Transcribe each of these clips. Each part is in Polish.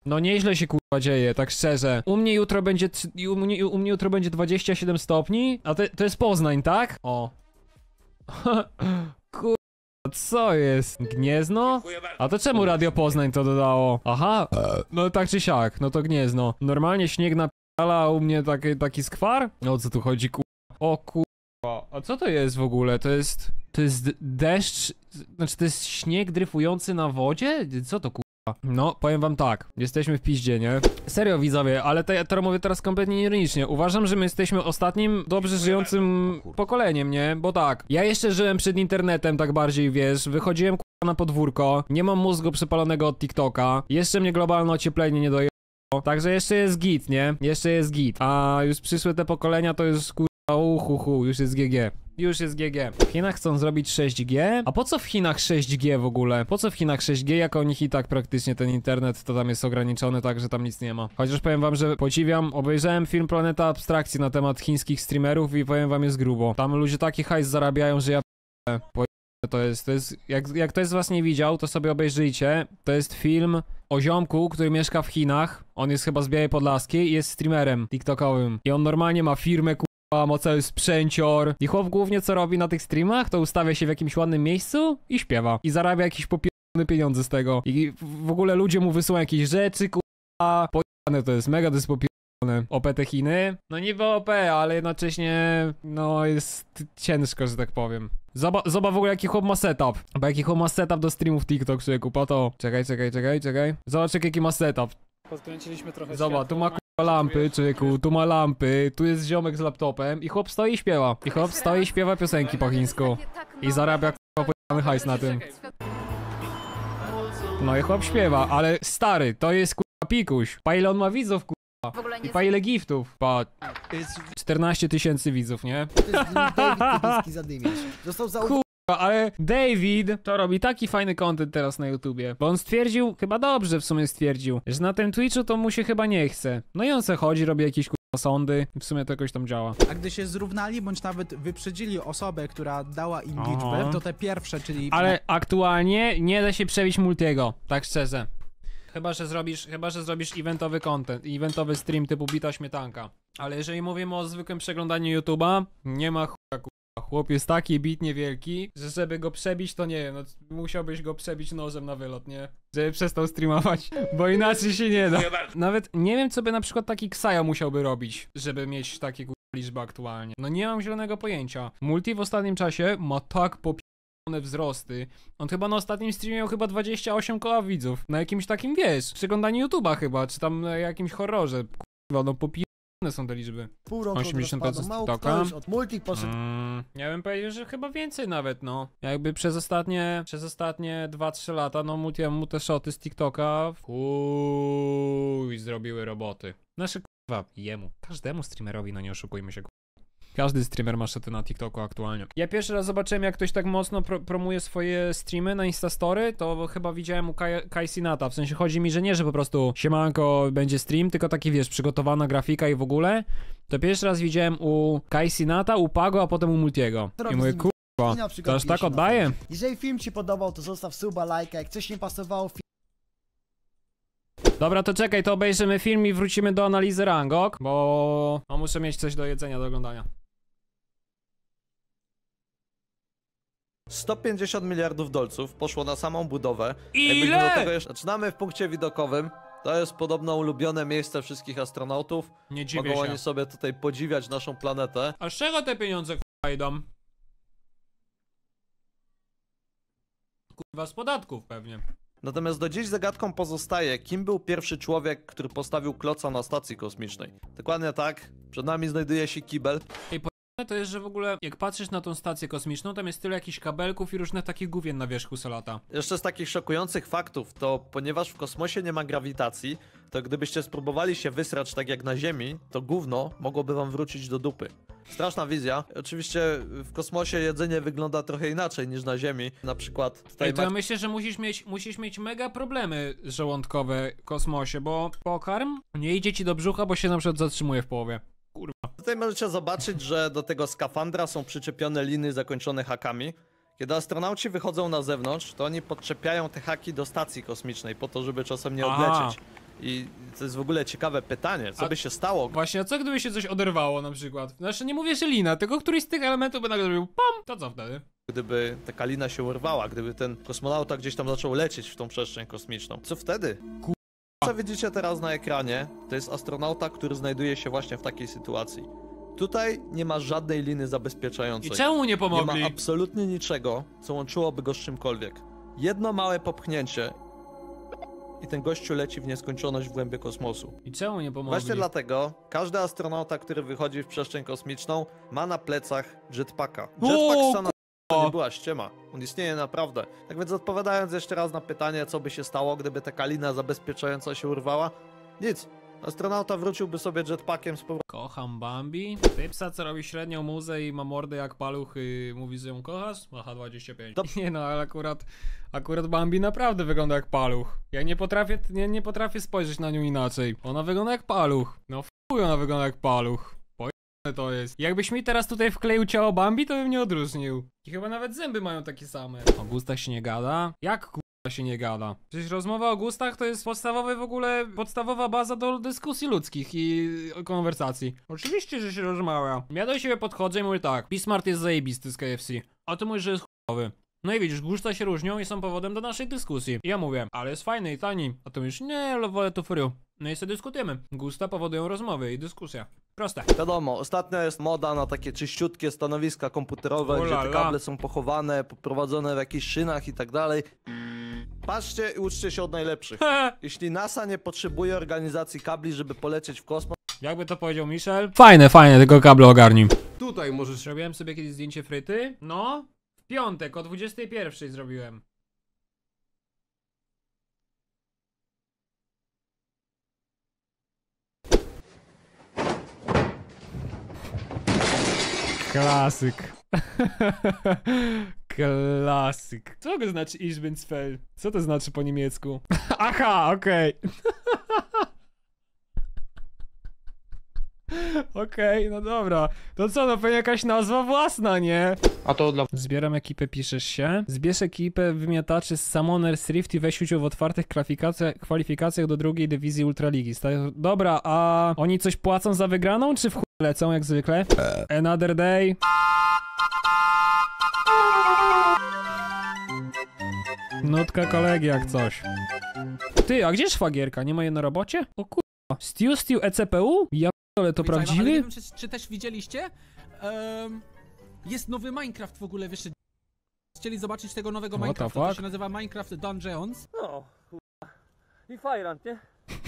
No nieźle się kurwa dzieje, tak szczerze. U mnie jutro będzie, u mnie jutro będzie 27 stopni, a to jest Poznań, tak? O. Kurwa, co jest? Gniezno? A to czemu Radio Poznań to dodało? Aha, no tak czy siak, no to Gniezno. Normalnie śnieg napierdala, a u mnie taki skwar? O co tu chodzi, kurwa? O kurwa, a co to jest w ogóle? To jest deszcz, znaczy to jest śnieg dryfujący na wodzie? Co to kurwa? No, powiem wam tak, jesteśmy w piździe, nie? Serio widzowie, ale to mówię teraz kompletnie ironicznie. Uważam, że my jesteśmy ostatnim dobrze żyjącym pokoleniem, nie? Bo tak, ja jeszcze żyłem przed internetem, tak bardziej, wiesz, wychodziłem na podwórko, nie mam mózgu przepalonego od TikToka, jeszcze mnie globalne ocieplenie nie dojechało, także jeszcze jest git, nie? Jeszcze jest git, a już przyszłe te pokolenia to już już jest GG. Już jest GG. W Chinach chcą zrobić 6G? A po co w Chinach 6G w ogóle? Po co w Chinach 6G, jak u nich i tak praktycznie ten internet to tam jest ograniczony, tak że tam nic nie ma. Chociaż powiem wam, że podziwiam, obejrzałem film Planeta Abstrakcji na temat chińskich streamerów i powiem wam, jest grubo. Tam ludzie taki hajs zarabiają, że ja to jest, jak ktoś z was nie widział, to sobie obejrzyjcie. To jest film o ziomku, który mieszka w Chinach. On jest chyba z Białej Podlaskiej i jest streamerem tiktokowym. I on normalnie ma firmę, ma cały sprzęcior. I chłop głównie co robi na tych streamach, to ustawia się w jakimś ładnym miejscu i śpiewa. I zarabia jakieś popierdolone pieniądze z tego. I w ogóle ludzie mu wysyłają jakieś rzeczy, kurwa. Pojebane to jest, mega to jest popierdolone. OP te Chiny? No niby OP, ale jednocześnie, no jest ciężko, że tak powiem. Zobacz w ogóle jaki chłop ma setup. Bo jaki chłop ma setup do streamów TikTok, człowieku, po to. Czekaj. Zobacz jaki ma setup. Podkręciliśmy trochę. Zobacz, tu ma lampy, człowieku, tu ma lampy, tu jest ziomek z laptopem i chłop stoi i śpiewa. I chłop stoi i śpiewa piosenki po chińsku. I zarabia k***a hajs na tym. No i chłop śpiewa, ale stary, to jest k***a pikuś. Pa ile on ma widzów, k***a. I pa ile giftów. Pa 14 000 widzów, nie? To jest David Tybiński zadymiarz. Został Ale David to robi taki fajny content teraz na YouTubie, bo on stwierdził, chyba dobrze w sumie stwierdził, że na tym Twitchu to mu się chyba nie chce. No i on se chodzi, robi jakieś sądy i w sumie to jakoś tam działa. A gdy się zrównali, bądź nawet wyprzedzili osobę, która dała im liczbę, to te pierwsze, czyli... Ale aktualnie nie da się przebić multiego, tak szczerze. Chyba, że zrobisz eventowy content, eventowy stream typu bita śmietanka. Ale jeżeli mówimy o zwykłym przeglądaniu YouTube'a, nie ma chuja. Chłop jest taki bitnie wielki, że żeby go przebić, to nie wiem, no musiałbyś go przebić nożem na wylot, nie? Żeby przestał streamować, bo inaczej się nie da. Nawet nie wiem, co by na przykład taki Ksajo musiałby robić, żeby mieć takie liczby aktualnie. No nie mam zielonego pojęcia. Multi w ostatnim czasie ma tak popierdolone wzrosty. On chyba na ostatnim streamie miał chyba 28 koła widzów. Na jakimś takim, wiesz, przeglądaniu YouTube'a chyba, czy tam na jakimś horrorze. Kurwa, no są te liczby. Pół roku 80 od mało kto już od multi poszedł. Ja bym powiedział, że chyba więcej nawet, no. Jakby przez ostatnie 2-3 lata, no mu te shoty z TikToka zrobiły roboty. Znaczy, kurwa, każdemu streamerowi, no nie oszukujmy się, każdy streamer ma szoty na TikToku aktualnie. Ja pierwszy raz zobaczyłem, jak ktoś tak mocno promuje swoje streamy na Instastory, to chyba widziałem u Kai Cenata. W sensie chodzi mi, że nie, że po prostu siemanko będzie stream, tylko taki, wiesz, przygotowana grafika i w ogóle. To pierwszy raz widziałem u Kai Cenata, u Pago, a potem u Multiego. I mówię, kurwa, to aż tak oddaję. Jeżeli film ci podobał, to zostaw suba, lajka, jak coś nie pasowało, Dobra, to czekaj, to obejrzymy film i wrócimy do analizy rangok, bo muszę mieć coś do jedzenia, do oglądania. 150 miliardów dolców poszło na samą budowę. Ile? Do tego jeszcze... Zaczynamy w punkcie widokowym. To jest podobno ulubione miejsce wszystkich astronautów. Nie dziwię Mogą się. oni sobie tutaj podziwiać naszą planetę. A z czego te pieniądze idą? Kurwa, z podatków pewnie. Natomiast do dziś zagadką pozostaje, kim był pierwszy człowiek, który postawił kloca na stacji kosmicznej. Dokładnie tak. Przed nami znajduje się kibel. To jest, że w ogóle jak patrzysz na tą stację kosmiczną, tam jest tyle jakichś kabelków i różnych takich gówien na wierzchu se lata. Jeszcze z takich szokujących faktów, to ponieważ w kosmosie nie ma grawitacji, to gdybyście spróbowali się wysrać tak jak na Ziemi, to gówno mogłoby wam wrócić do dupy. Straszna wizja. Oczywiście w kosmosie jedzenie wygląda trochę inaczej niż na Ziemi. Na przykład tutaj to ja myślę, że musisz mieć mega problemy żołądkowe w kosmosie, bo pokarm nie idzie ci do brzucha, bo się na przykład zatrzymuje w połowie. Kurwa. Tutaj możecie zobaczyć, że do tego skafandra są przyczepione liny zakończone hakami. Kiedy astronauci wychodzą na zewnątrz, to oni podczepiają te haki do stacji kosmicznej po to, żeby czasem nie odlecieć. I to jest w ogóle ciekawe pytanie, co by się stało, Właśnie, a co gdyby się coś oderwało na przykład? Znaczy nie mówię, że lina, tylko któryś z tych elementów by nagle zrobił PAM! To co wtedy? gdyby taka lina się urwała, gdyby ten kosmonauta gdzieś tam zaczął lecieć w tą przestrzeń kosmiczną. Co wtedy? Co widzicie teraz na ekranie, to jest astronauta, który znajduje się właśnie w takiej sytuacji. Tutaj nie ma żadnej liny zabezpieczającej. I czemu nie Nie pomogli? ma absolutnie niczego, co łączyłoby go z czymkolwiek. Jedno małe popchnięcie i ten gościu leci w nieskończoność w głębie kosmosu. I czemu nie pomogli? Właśnie dlatego każdy astronauta, który wychodzi w przestrzeń kosmiczną, ma na plecach jetpacka. Jetpack sama to nie była ściema. On istnieje naprawdę. Tak więc odpowiadając jeszcze raz na pytanie, co by się stało, gdyby taka lina zabezpieczająca się urwała? Nic. Astronauta wróciłby sobie jetpackiem z powrotem. Kocham Bambi. Typsa, co robi średnią muzę i ma mordę jak paluch i mówi, że ją kochasz? Aha, 25. Nie no, ale akurat Bambi naprawdę wygląda jak paluch. Ja nie potrafię spojrzeć na nią inaczej. Ona wygląda jak paluch. No chuj, ona wygląda jak paluch. Pojebane to jest. Jakbyś mi teraz tutaj wkleił ciało Bambi, to bym nie odróżnił. I chyba nawet zęby mają takie same. O gustach się nie gada? Jak się nie gada? Przecież rozmowa o gustach to jest podstawowa baza do dyskusji ludzkich i konwersacji. Oczywiście, że się rozmawia. Ja do siebie podchodzę i mówię tak: Bismart jest zajebisty z KFC, a ty mówisz, że jest chujowy. No i widzisz, gusta się różnią i są powodem do naszej dyskusji. I ja mówię, ale jest fajny i tani. A ty mówisz, nie, ale wolę to frio. No i sobie dyskutujemy. Gusta powodują rozmowy i dyskusja. Proste. Wiadomo, ostatnio jest moda na takie czyściutkie stanowiska komputerowe, gdzie te kable są pochowane, poprowadzone w jakichś szynach i tak dalej. Patrzcie i uczcie się od najlepszych. Jeśli NASA nie potrzebuje organizacji kabli, żeby polecieć w kosmos, Jakby to powiedział Michel? Fajne, tylko kable ogarnij. Tutaj możesz... Zrobiłem sobie kiedyś zdjęcie fryty. No, w piątek o 21 zrobiłem. Klasyk. Klasyk. Co to znaczy Ich bin's Fell? Co to znaczy po niemiecku? Aha, okej. Okej, no dobra. To co, no pewnie jakaś nazwa własna, nie? A to dla... Zbieram ekipę, piszesz się. Zbierz ekipę wymiataczy z Summoners Rift i weź udział w otwartych kwalifikacjach do drugiej dywizji Ultraligi. Dobra, a oni coś płacą za wygraną, czy w chuj lecą jak zwykle? Another day. Nutka kolegi jak coś. Ty, a gdzie szwagierka? Nie ma jej na robocie? O kurwa. Stew ECPU? Ja ale to prawdziwy? Ale nie wiem, czy też widzieliście? Jest nowy Minecraft w ogóle wyszedł. Chcieli zobaczyć tego nowego Minecrafta, to się nazywa Minecraft Dungeons. no, i Fajrant, nie?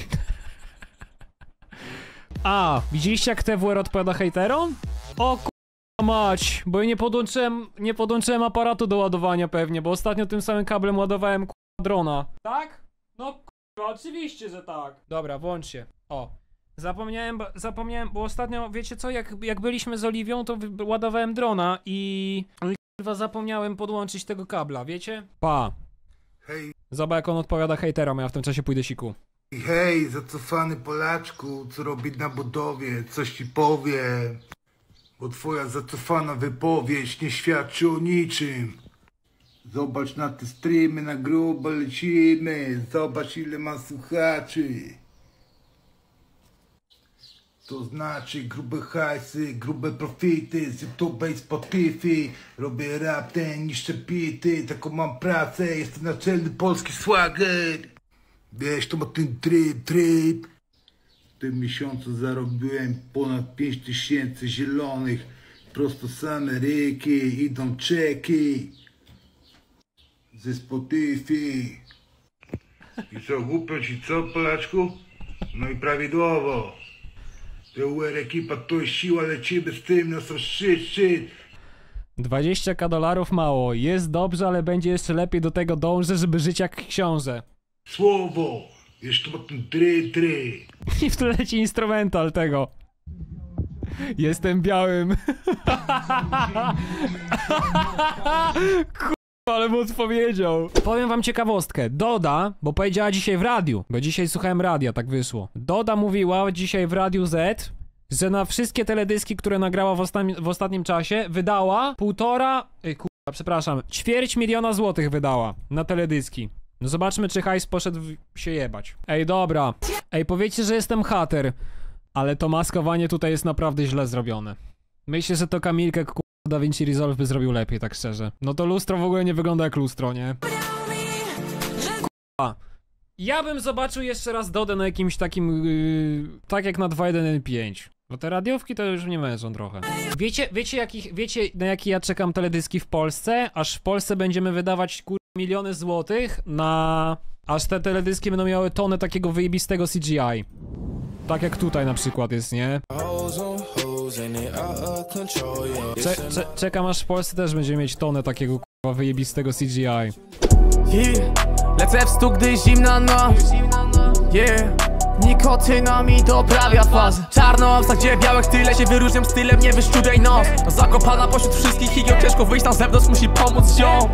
A, widzieliście jak TWR odpowiada hejterom? O kurwa mać, bo ja nie podłączyłem aparatu do ładowania pewnie, bo ostatnio tym samym kablem ładowałem kurwa drona. Tak? No kurwa, oczywiście, że tak. Dobra, włącz się. O. Zapomniałem, bo ostatnio, wiecie co, jak byliśmy z Oliwią, to ładowałem drona i kurwa zapomniałem podłączyć tego kabla, wiecie? Pa. Hej, Zobacz jak on odpowiada hejterom, ja w tym czasie pójdę siku. hej, zacofany Polaczku, co robi na budowie, coś ci powiem. Bo twoja zacofana wypowiedź nie świadczy o niczym. Zobacz na te streamy, na grubo lecimy, zobacz ile ma słuchaczy. To znaczy grube hajsy, grube profity z YouTube i Spotify. Robię rap, ten niszczę bity, taką mam pracę, jestem naczelny polski swagger. Wiesz, to ma ten tryb. W tym miesiącu zarobiłem ponad 5000 zielonych. Prosto z Ameryki, idą czeki. Ze Spotify. I co, głupio ci co, Polaczku? No i prawidłowo. TWR ekipa to jest siła, lecimy z tym, no są szczyt. 20k dolarów mało, jest dobrze, ale będzie jeszcze lepiej, do tego dążę, żeby żyć jak książę. Słowo, jeszcze ma ten tryb. I w tle leci instrumental tego. Jestem białym. Kurwa, ale mu odpowiedział. Powiem wam ciekawostkę. Doda, bo powiedziała dzisiaj w radiu, bo dzisiaj słuchałem radia, tak wyszło. Doda mówiła dzisiaj w Radiu Z, że na wszystkie teledyski, które nagrała w ostatnim czasie, wydała 1,5... Kurwa, przepraszam, 250 000 złotych wydała na teledyski. No zobaczmy, czy hajs poszedł się jebać. Ej, dobra. Ej, powiecie, że jestem hater, ale to maskowanie tutaj jest naprawdę źle zrobione. Myślę, że to Kamilkę DaVinci Resolve by zrobił lepiej, tak szczerze. No to lustro w ogóle nie wygląda jak lustro, nie? Ja bym zobaczył jeszcze raz Dodę na jakimś takim, tak jak na 2.1.5. Bo te radiówki to już mnie męczą trochę. Wiecie na jakie ja czekam teledyski w Polsce? Aż w Polsce będziemy wydawać miliony złotych na... Aż te teledyski będą miały tonę takiego wyjebistego CGI. Tak jak tutaj na przykład jest, nie? Czekam aż w Polsce też będziemy mieć tonę takiego wyjebistego CGI. Lecę w stół, gdy zimna noc. Nikotyna mi doprawia fazę. Czarnoowca, gdzie białych tyle się wyróżniam stylem, nie wyszczubiaj nos. Zakopana pośród wszystkich igieł, ciężko wyjść na zewnątrz, musi pomóc ziom.